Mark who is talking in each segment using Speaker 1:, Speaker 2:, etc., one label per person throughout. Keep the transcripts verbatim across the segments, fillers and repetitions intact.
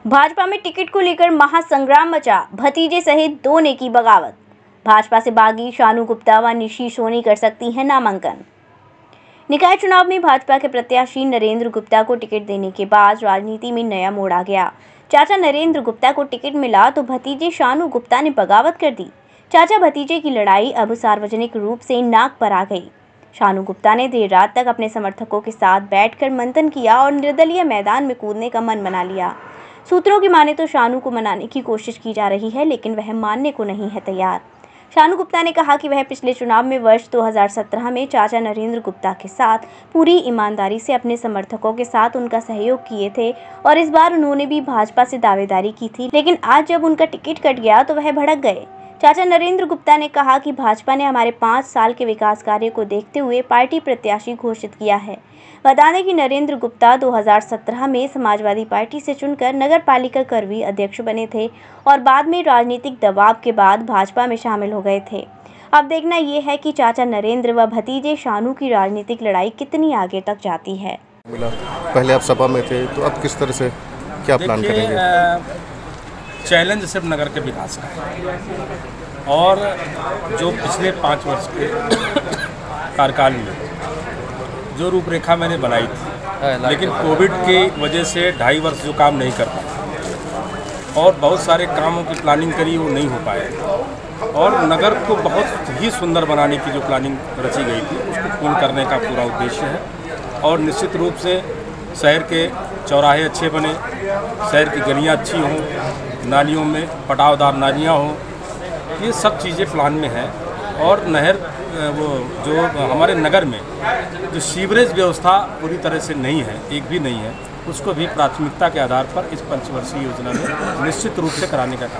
Speaker 1: भाजपा में टिकट को लेकर महासंग्राम मचा, भतीजे सहित दो ने की बगावत। भाजपा से बागी शानू गुप्ता व निशी सोनी कर सकती हैं नामांकन। निकाय चुनाव में भाजपा के प्रत्याशी नरेंद्र गुप्ता को टिकट देने के बाद राजनीति में नया मोड़ आ गया। चाचा नरेंद्र गुप्ता को टिकट मिला तो भतीजे शानू गुप्ता ने बगावत कर दी। चाचा भतीजे की लड़ाई अब सार्वजनिक रूप से नाक पर आ गई। शानू गुप्ता ने देर रात तक अपने समर्थकों के साथ बैठकर मंथन किया और निर्दलीय मैदान में कूदने का मन बना लिया। सूत्रों की माने तो शानू को मनाने की कोशिश की जा रही है, लेकिन वह मानने को नहीं है तैयार। शानू गुप्ता ने कहा कि वह पिछले चुनाव में वर्ष दो हज़ार सत्रह में चाचा नरेंद्र गुप्ता के साथ पूरी ईमानदारी से अपने समर्थकों के साथ उनका सहयोग किए थे और इस बार उन्होंने भी भाजपा से दावेदारी की थी, लेकिन आज जब उनका टिकट कट गया तो वह भड़क गए। चाचा नरेंद्र गुप्ता ने कहा कि भाजपा ने हमारे पाँच साल के विकास कार्य को देखते हुए पार्टी प्रत्याशी घोषित किया है। बता दें कि नरेंद्र गुप्ता दो हज़ार सत्रह में समाजवादी पार्टी से चुनकर नगर पालिका करवी अध्यक्ष बने थे और बाद में राजनीतिक दबाव के बाद भाजपा में शामिल हो गए थे। अब देखना ये है कि चाचा नरेंद्र व भतीजे शानू की राजनीतिक लड़ाई कितनी आगे तक जाती है।
Speaker 2: पहले आप सपा में थे, तो अब किस तरह से क्या प्लान करेंगे?
Speaker 3: चैलेंज सिर्फ नगर के विकास का है और जो पिछले पाँच वर्ष के कार्यकाल में जो रूपरेखा मैंने बनाई थी, लेकिन कोविड की वजह से ढाई वर्ष जो काम नहीं कर पाया और बहुत सारे कामों की प्लानिंग करी वो नहीं हो पाए और नगर को बहुत ही सुंदर बनाने की जो प्लानिंग रची गई थी उसको पूर्ण करने का पूरा उद्देश्य है। और निश्चित रूप से शहर के चौराहे अच्छे बने, शहर की गलियाँ अच्छी हों, नालियों में पटावदार नालियाँ हों, ये सब चीज़ें प्लान में हैं। और नहर वो जो हमारे नगर में जो सीवरेज व्यवस्था पूरी तरह से नहीं है, एक भी नहीं है, उसको भी प्राथमिकता के आधार पर इस पंचवर्षीय योजना में निश्चित रूप से कराने का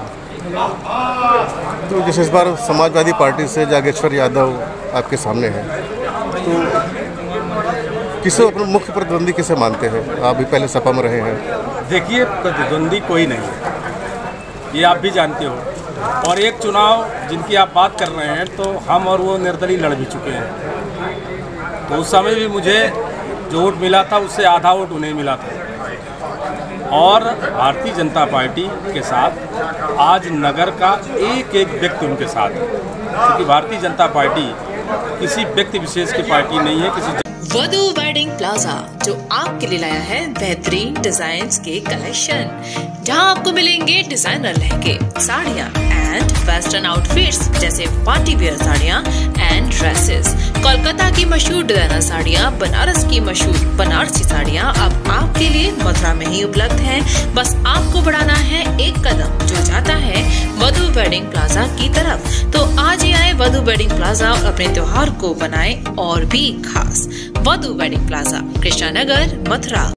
Speaker 3: काम।
Speaker 2: तो जिस इस बार समाजवादी पार्टी से जागेश्वर यादव आपके सामने है, तो किसे अपने मुख्य प्रतिद्वंदी किसे मानते हैं? आप भी पहले सपा में रहे हैं।
Speaker 3: देखिए, प्रतिद्वंदी कोई नहीं है, ये आप भी जानते हो। और एक चुनाव जिनकी आप बात कर रहे हैं, तो हम और वो निर्दलीय लड़ भी चुके हैं। तो उस समय भी मुझे जो वोट मिला था उससे आधा वोट उन्हें मिला था। और भारतीय जनता पार्टी के साथ आज नगर का एक एक व्यक्ति उनके साथ है, क्योंकि भारतीय जनता पार्टी किसी व्यक्ति विशेष की पार्टी नहीं है। किसी
Speaker 4: वधू वेडिंग प्लाजा जो आपके लिए लाया है बेहतरीन डिजाइन्स के कलेक्शन, जहां आपको मिलेंगे डिजाइनर लहंगे, साड़ियां एंड वेस्टर्न आउटफिट्स जैसे पार्टी वेयर साड़ियां एंड ड्रेसेस, कोलकाता की मशहूर डिजाइनर साड़ियां, बनारस की मशहूर बनारसी साड़ियां अब आपके लिए मथुरा में ही उपलब्ध हैं। बस आपको बढ़ाना है एक कदम जो जाता है वधू वेडिंग प्लाजा की तरफ। तो आज ही आए वधू वेडिंग प्लाजा और अपने त्योहार को बनाए और भी खास। Vadhu wedding plaza, Krishna Nagar, Mathura.